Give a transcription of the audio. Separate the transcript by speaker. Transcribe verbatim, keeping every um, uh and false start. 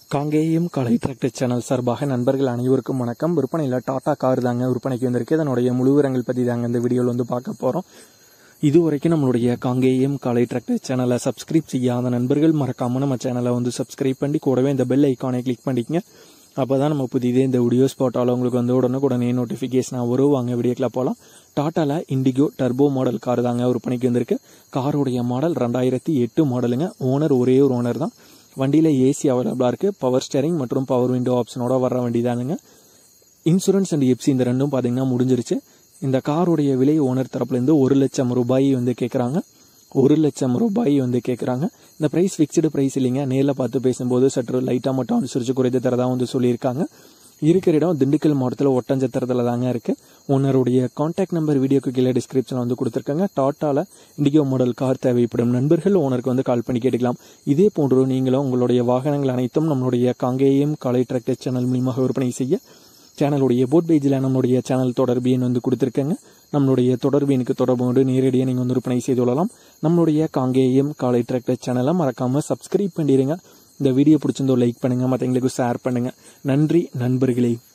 Speaker 1: Kangeyam Kalai tractor channel சார்பாக நண்பர்கள் அனைவருக்கும் வணக்கம். விற்பனையில் டாடா கார் தாங்க விற்பனைக்கு வந்திருக்கு. அதனுடைய முழு விவரங்கள் பற்றி தாங்க இந்த வீடியோவில் வந்து பார்க்க போகிறோம். இது வரைக்கும் நம்மளுடைய காங்கேயம் கலை டிராக்டர் சேனலை சப்ஸ்கிரைப் செய்யாத நண்பர்கள் மறக்காமல் நம்ம சேனலை வந்து சப்ஸ்கிரைப் பண்ணி கூடவே இந்த பெல் ஐக்கானை கிளிக் பண்ணிக்கங்க. அப்போ தான் நம்ம புதிதே இந்த வீடியோஸ் போட்டாலும் உங்களுக்கு வந்து உடனுக்குடனே நோட்டிஃபிகேஷனாக வரும். வாங்க வீடியோக்கில் போகலாம். டாட்டாவில் இண்டிகோ டர்போ மாடல் கார் தாங்க விற்பனைக்கு வந்திருக்கு. காருடைய மாடல் ரெண்டாயிரத்தி எட்டு மாடலுங்க. ஓனர் ஒரே ஒரு ஓனர் தான். வண்டியில் ஏசி அவைலபிளாக இருக்குது. பவர் ஸ்டேரிங் மற்றும் பவர் விண்டோ ஆப்ஷனோட வர வண்டி தானுங்க. இன்சூரன்ஸ் அண்ட் எப்சி இந்த ரெண்டும் பார்த்தீங்கன்னா முடிஞ்சிருச்சு. இந்த காருடைய விலை ஓனர் தரப்புலேருந்து ஒரு லட்சம் ரூபாய் வந்து கேட்குறாங்க. ஒரு லட்சம் ரூபாய் வந்து கேட்குறாங்க. இந்த ப்ரைஸ் ஃபிக்ஸ்டு ப்ரைஸ் இல்லைங்க. நேரில் பார்த்து பேசும்போது சற்று லைட்டாக மட்டும் அனுசரித்து குறைத்து தரதாக வந்து சொல்லியிருக்காங்க. இருக்கிற இடம் திண்டுக்கல் மாவட்டத்தில் ஒட்டஞ்சத்திரத்தில் தாங்க இருக்குது. ஓனருடைய கான்டாக்ட் நம்பர் வீடியோக்கு கீழே டிஸ்கிரிப்ஷனில் வந்து கொடுத்துருக்காங்க. டாட்டாவில் இண்டிகோ மாடல் கார் தேவைப்படும் நண்பர்கள் ஓனருக்கு வந்து கால் பண்ணி கேட்டுக்கலாம். இதே போன்று நீங்களும் உங்களுடைய வாகனங்கள் அனைத்தும் நம்மளுடைய காங்கேயம் கலை டிராக்டர் சேனல் மூலமாக விற்பனை செய்ய சேனலுடைய போட் பேஜில் நம்மளுடைய சேனல் தொடர்பு எண் வந்து கொடுத்துருக்கேங்க. நம்மளுடைய தொடர்பு எண்ணுக்கு தொடர்பு கொண்டு நேரடியாக நீங்கள் வந்து விற்பனை செய்து கொள்ளலாம். நம்மளுடைய காங்கேயம் கலை டிராக்டர் சேனலை மறக்காமல் சப்ஸ்கிரைப் பண்ணிடுங்க. இந்த வீடியோ பிடிச்சிருந்தோ லைக் பண்ணுங்கள், மற்றவங்களுக்கு ஷேர் பண்ணுங்கள். நன்றி நண்பர்களே.